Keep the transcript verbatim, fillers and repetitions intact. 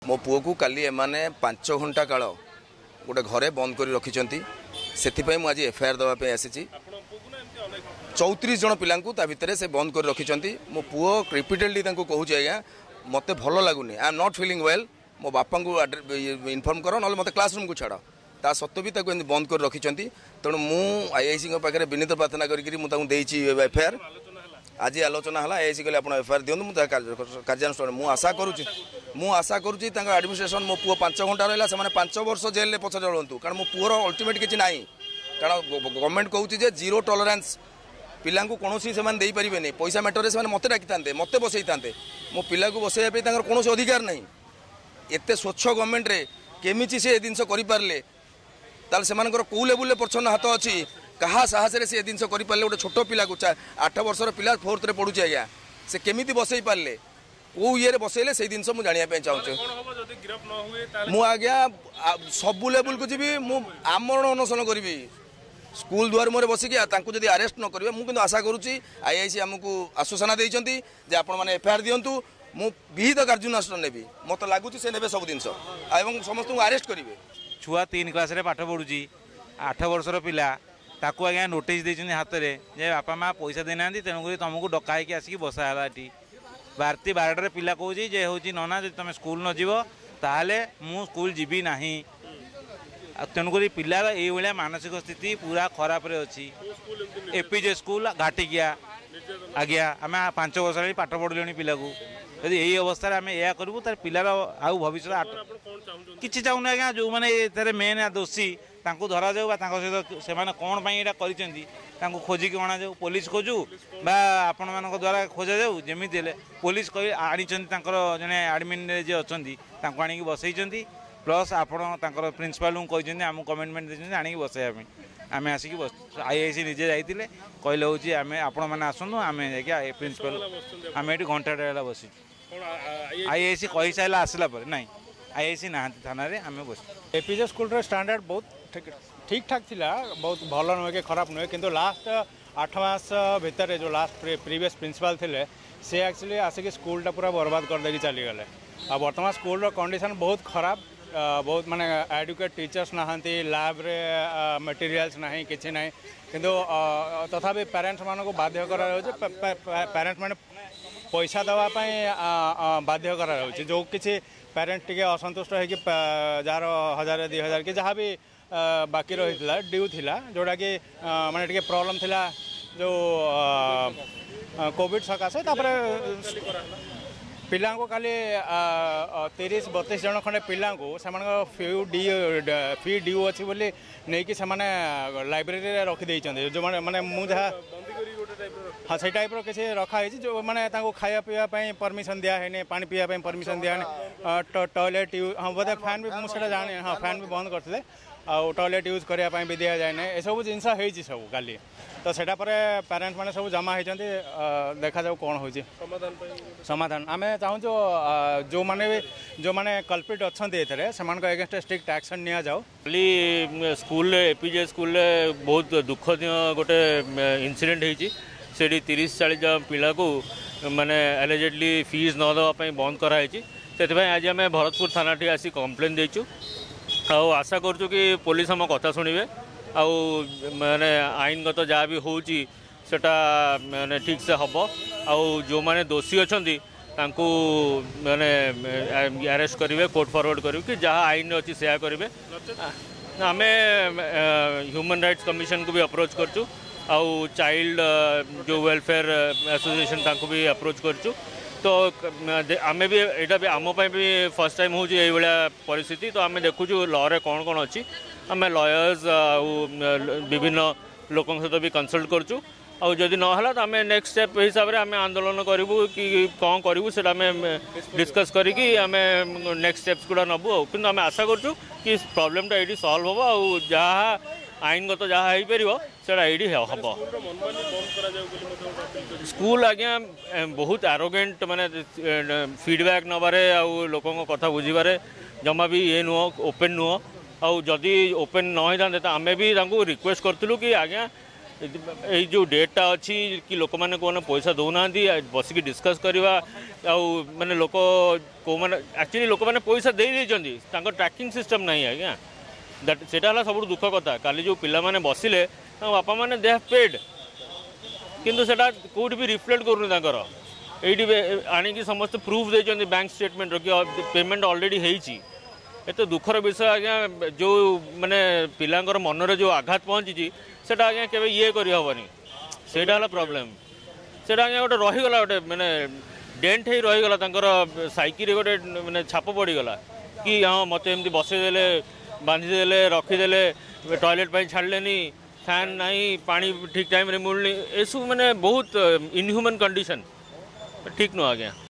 मो पुओ को काली एमाने पांच घंटा काल गोटे घरे बंद कर रखिंट से मुझे एफआईआर देवाई आसी चौतीस जन पिला भितर से बंद कर रखिंट मो पुओ रिपीटेडली कहूँ आज्ञा मत भल लगुनि I am not feeling well मो बापा को इनफॉर्म कर ना मत क्लासरूम को छाड़ ता सत्व भी बंद कर रखिंट तेणु मु आईआईसी पाखे विनीत प्रार्थना करके एफआईआर आज आलोचना है आईआईसी कहले आप एफआईआर दिखाँ कार्यानुष्ठान मुझे आशा करुच्ची मु आशा करुच्ची एडमिनिस्ट्रेशन मो पुओ पांच घंटा रहा से पांच वर्ष जेल में पछ चलतु कारण मो पुओर अल्टीमेट किसी ना कारण गवर्नमेंट कहूँ जीरो टॉलरेंस पिला कौन से पारे पैसा मैटर से मत डाकी था मत बसई था मो पिला को बसैया कौन अधिकार ना एत स्वच्छ गवर्नमेंट रे केमी से जिनस करें ताल से कौ लेवल प्रच्छन्न हाथ अच्छी क्या साहस से जिनस करें गोटे छोट पिला को आठ वर्षर पिला फोर्थ रे पढ़ुचे आज्ञा से केमी बसई पारे कौ ये बसैले से जिन मुझे जानापी चाहूँ मु आज्ञा सबू लेवल को जी आमरण अनशन करी स्कूल दुआर मोरे बसिकी जब अरेस्ट न करेंगे मुझे आशा करुच्ची आईआईसी आमको आश्वासना देते एफआईआर दिंतु मु विहित कार्यानुष्ठान नेबी मत लगुच से ने सब जिन समस्त अरेस्ट करेंगे छुआ तीन क्लास रे पाठ पढ़ुची आठ वर्षर पिला ताकू आज्ञा नोटिस देते हाथ में जे बापा माँ पैसा देना तेणुक तुमको डकाई आसिक बसाला ये बारती बारटे पिला कौच जे हूँ नना जो तुम स्कूल न जीव ताहले मु स्कूल जीवी ना तेणुक पिलार ये मानसिक स्थिति पूरा खराब अच्छी एपीजे स्कूल घाटिकिया आज्ञा आम पांच वर्ष पाठ पढ़ुले पिला को यदि यही अवस्था आम यह करूँ तार पिलार आउ भविष्य किसी चाहूना आज्ञा जो मैंने मेन दोषी धरा जाऊ सहित से कौन कर खोजिकी अणा जाऊ पुलिस खोजू बा आपण मान द्वारा खोजा जाऊ जमी पुलिस कह आनी जड़े आडमिन जे अच्छा आनिक बसई प्लस आपण प्रिंसिपाल कहते आम कमिटमेंट देते आनिक बसैया आम आसिक बस आईआईसी निजे जाइए कहले हूँ आम आपण मैंने आसतु आम जा प्रिंसिपाल आम ये घंटाटे बस आईआईसी कही सारा आसला ना आईआईसी ना थाना आम बस एपीजे स्कूल स्टैंडर्ड बहुत ठीक ठाक थिला बहुत भल नुहे कि खराब नुहे किंतु लास्ट आठ मास भितर जो लास्ट प्रीवियस प्रिंसिपाल थे से एक्चुअली आसिक स्कूलटा पूरा बर्बाद कर देकी चली गले आ वर्तमान स्कूल कंडीशन बहुत खराब बहुत माने एडुकेट टीचर्स नहांती लैब रे मटेरियल्स नहीं किसी ना किंतु तथापि पेरेंट्स मान को बाध्य करा पेरेंट्स माने पैसा देवाई बाध्य करा जो किसी पेरेंट टी असंतुष्ट है कि जार हजार दुई हजार कि जहाँ भी बाकी रही ड्यू थिला जोड़ा कि माने टी प्रॉब्लम थिला जो कोविड सकाशे पिला को खाली तीस बतीस जन खंडे पिला फ्यू डी फी ड्यू अच्छी बोली नहीं कि लाइब्रेरी रखीदे जो मैंने मुझे हाँ से टाइप किसी रखाई जो मैंने खाया पीवाई परमिशन दिखाई पानी पीवाई परमिशन दिखाई टॉयलेट यूज हाँ बोधे फैन भी मुझे जाने हाँ फैन भी बंद करते आउ टॉयलेट यूज करने भी दि जाए ना ये सब जिनस हो सब काली तो सेटा पर पेरेंट्स मैंने सब जमा होती देखा जाऊ कौन हो समाधान आम चाहूँ जो मैंने भी जो मैंने कल्प्रिट अच्छा से एगेंस्ट स्ट्रिक्ट एक्शन नि जाओ खाली स्कूल एपीजे स्कूल बहुत दुखद गोटे इनसीडेंट होती से तीस चालीस पिला को माने एलिजेडली फीस न देवाई बंद कराई से आज आम भरतपुर थाना टी आसी कम्प्लेन देचु आउ आशा करूँ कि पुलिस आम कथा शुणे आउ माने आईनगत जहाँ भी होची सेटा माने ठीक से हम आउ जो माने दोषी अच्छा माने अरेस्ट करेंगे कोर्ट फॉरवर्ड करेंगे कि जहाँ आईन अच्छी से करेंगे आम ह्यूमन राइट्स कमिशन को भी अप्रोच करचु आउ चाइल्ड जो वेलफेयर एसोसिएशन तांको भी अप्रोच करचु तो आम भी यहाँ भी आम भी फर्स्ट टाइम हूँ ये परिस्थिति तो आम देखु लॉ रे कौन कौन अच्छी आम लॉयर्स विभिन्न लोकों सहित भी कंसल्ट करचु और जदि नहला तो आम नेक्स्ट स्टेप हिसाब से आम आंदोलन करूँ कि कौन करूँ से डिस्कस करी आम नेक्स्ट स्टेप्स गुड़ा नबू कि आम आशा करूँ कि प्रॉब्लमटा ये सॉल्व हम और जहाँ आईनगत जहाँ हो पार से हम स्कूल आज्ञा बहुत आरोगेंट माने फीडबैक नबारे आउ लोकों कथा बुझीबारे जमा भी ये नुह ओपन नुह आउ जदि ओपन न होता तो आम भी रिक्वेस्ट करूँ कि आज्ञा এই जो डेटा अच्छी कि लोक मैंने कौन पैसा दौना बसिक डिस्कस करवा माने लोक को मैंने एक्चुअली लोक मैंने पैसा दे देते ट्रैकिंग सिस्टम नहीं आज्ञा दैट सेटा सब दुख कथा काली जो पिला माने बसिले बापा मैंने दे हैव पेड किंतु सेटा कोठी भी रिफ्लेक्ट करूनी तांकर एठी आनिकी समस्त प्रूफ देचंदी बैंक स्टेटमेंट रो कि पेमेंट ऑलरेडी हेची एते दुखर विषय आज्ञा जो माने पिलांकर मनरे जो आघात पहुंची सेटा आज्ञा केबे ये करि हबनी सेटा हला प्रॉब्लम सेटा आज्ञा गोटे रही गला गोटे माने डेंट हे रही गला तांकर साइकिल गोटे माने छाप पड़ी गला कि हां मते एमती बसे देले बांधी देले रखी देले टॉयलेट पे छाड़लेनी फैन नहीं पानी ठीक टाइम रे मिलनी एसु माने बहुत इनह्यूमन कंडीशन ठीक न आज्ञा।